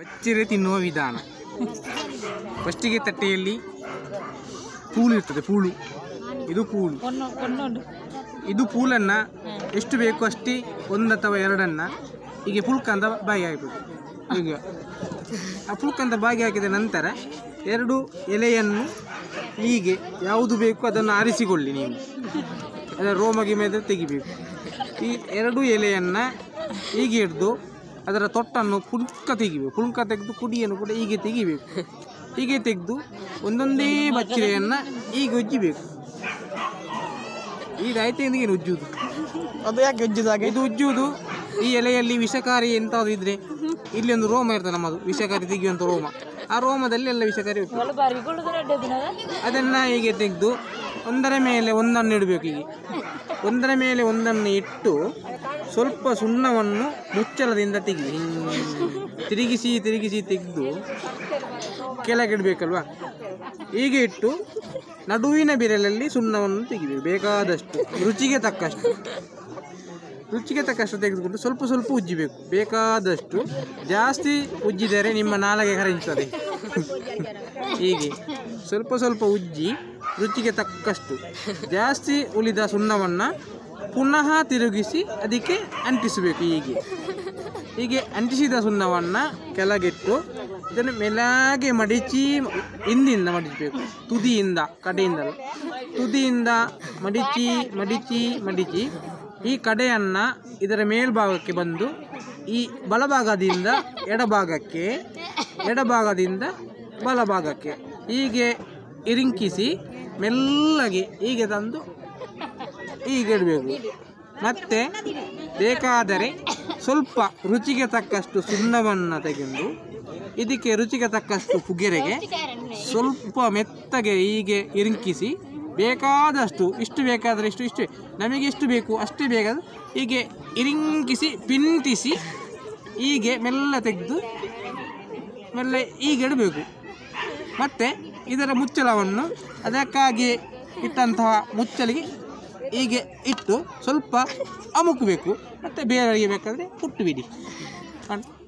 ಬಚ್ಚಿರೆ ತಿನ್ನುವ ವಿಧಾನ. ಫಸ್ಟಿಗೆ ತಟ್ಟೆಯಲ್ಲಿ ಪೂಳು ಇರ್ತದೆ. ಇದು ಪೂಳು. ಇದು ಪೂಲನ್ನು ಎಷ್ಟು ಬೇಕು ಅಷ್ಟೇ, 1 ಅಥವಾ 2 ಹೀಗೆ ಪುಲ್ಕಂದ ಬಾಗಿ ಹಾಕಬೇಕು. ಈಗ ಆ ಪುಲ್ಕಂದ ಬಾಗಿ ಹಾಕಿದ ನಂತರ 2 ಎಲೆಯನ್ನು ಹೀಗೆ ಯಾವುದು ಬೇಕು ಅದನ್ನು ಆರಿಸಿಕೊಳ್ಳಿ. ನೀವು ಅದರ ರೋಮಗೆ ಮೇಲೆ ತೆಗಿಬೇಕು. ಈ 2 ಎಲೆಯನ್ನು ಹೀಗೆ ಹಿಡಿದು ಅದರ ತೊಟ್ಟನ್ನು ಪುಲ್ಕ ತೆಗಿಬೇಕು. ಪುಲ್ಕ ತೆಗೆದು ಕುಡಿಯನ್ನು ಕೂಡ ಹೀಗೆ ತೆಗಿಬೇಕು. ಹೀಗೆ ತೆಗೆದು ಒಂದೊಂದೇ ಬಚ್ಚಿರೆಯನ್ನು ಹೀಗೆ ಉಜ್ಜಬೇಕು. ಈಗ ಆಯ್ತು ಉಜ್ಜುವುದು. ಅದು ಯಾಕೆ ಉಜ್ಜುದು? ಹಾಗೆ ಇದು ಉಜ್ಜುವುದು, ಈ ಎಲೆಯಲ್ಲಿ ವಿಷಕಾರಿ ಎಂತಾದ್ರು ಇದ್ರೆ ಇಲ್ಲಿ ಒಂದು ರೋಮ ಇರ್ತದೆ ನಮ್ಮದು, ವಿಷಕಾರಿ ತೆಗೆಯುವಂಥ ರೋಮ. ಆ ರೋಮದಲ್ಲಿ ಎಲ್ಲ ವಿಷಕಾರಿ ಅದನ್ನು ಹೀಗೆ ತೆಗೆದು ಒಂದರ ಮೇಲೆ ಒಂದನ್ನು ಇಡಬೇಕು. ಹೀಗೆ ಒಂದರ ಮೇಲೆ ಒಂದನ್ನು ಇಟ್ಟು ಸ್ವಲ್ಪ ಸುಣ್ಣವನ್ನು ಮುಚ್ಚಳದಿಂದ ತಿರುಗಿಸಿ ತೆಗೆದು ಕೆಳಗಿಡಬೇಕಲ್ವ. ಹೀಗೆ ಇಟ್ಟು ನಡುವಿನ ಬೆರಳಲ್ಲಿ ಸುಣ್ಣವನ್ನು ತೆಗಿಬೇಕು. ಬೇಕಾದಷ್ಟು ರುಚಿಗೆ ತಕ್ಕಷ್ಟು ತೆಗೆದುಕೊಂಡು ಸ್ವಲ್ಪ ಉಜ್ಜಬೇಕು. ಬೇಕಾದಷ್ಟು. ಜಾಸ್ತಿ ಉಜ್ಜಿದರೆ ನಿಮ್ಮ ನಾಲಿಗೆ ಕರಗಿಸುತ್ತದೆ. ಹೀಗೆ ಸ್ವಲ್ಪ ಉಜ್ಜಿ ರುಚಿಗೆ ತಕ್ಕಷ್ಟು ಜಾಸ್ತಿ ಉಳಿದ ಸುಣ್ಣವನ್ನು ಪುನಃ ತಿರುಗಿಸಿ ಅದಕ್ಕೆ ಅಂಟಿಸಬೇಕು. ಹೀಗೆ ಅಂಟಿಸಿದ ಸುಣ್ಣವನ್ನು ಕೆಳಗಿಟ್ಟು ಇದನ್ನು ಮೆಲ್ಲಗೆ ಮಡಿಚಿ, ಹಿಂದಿಂದ ಮಡಿಚಬೇಕು, ತುದಿಯಿಂದ ಮಡಿಚಿ ಈ ಕಡೆಯನ್ನು ಇದರ ಮೇಲ್ಭಾಗಕ್ಕೆ ಬಂದು ಈ ಬಲಭಾಗದಿಂದ ಎಡಭಾಗದಿಂದ ಬಲಭಾಗಕ್ಕೆ ಹೀಗೆ ಇರಿಂಕಿಸಿ ಮೆಲ್ಲಗೆ ಹೀಗೆ ತಂದು ಹೀಗೆ ಇಡಬೇಕು. ಮತ್ತೆ ಬೇಕಾದರೆ ಸ್ವಲ್ಪ ರುಚಿಗೆ ತಕ್ಕಷ್ಟು ಸುಣ್ಣವನ್ನು ತೆಗೆದು ಇದಕ್ಕೆ ರುಚಿಗೆ ತಕ್ಕಷ್ಟು ಪುಗೆರೆಗೆ ಸ್ವಲ್ಪ ಮೆತ್ತಗೆ ಹೀಗೆ ಇರಿಂಕಿಸಿ ಬೇಕಾದಷ್ಟು, ಇಷ್ಟು ಬೇಕಾದರೆ ಇಷ್ಟು ನಮಗೆ ಎಷ್ಟು ಬೇಕು ಅಷ್ಟೇ ಬೇಕಾದ್ರೆ ಹೀಗೆ ಇರಿಂಕಿಸಿ ಪಿಂಟಿಸಿ ಹೀಗೆ ಮೆಲ್ಲ ತೆಗೆದು ಹೀಗೆ ಇಡಬೇಕು. ಮತ್ತು ಇದರ ಮುಚ್ಚಳವನ್ನು ಅದಕ್ಕಾಗಿ ಇಟ್ಟಂತಹ ಮುಚ್ಚಳಿಗೆ ಹೀಗೆ ಇಟ್ಟು ಸ್ವಲ್ಪ ಅಮುಕಬೇಕು. ಮತ್ತು ಬೇರೆಯವರಿಗೆ ಬೇಕಾದರೆ ಪುಟ್ಟು ಬಿಡಿ.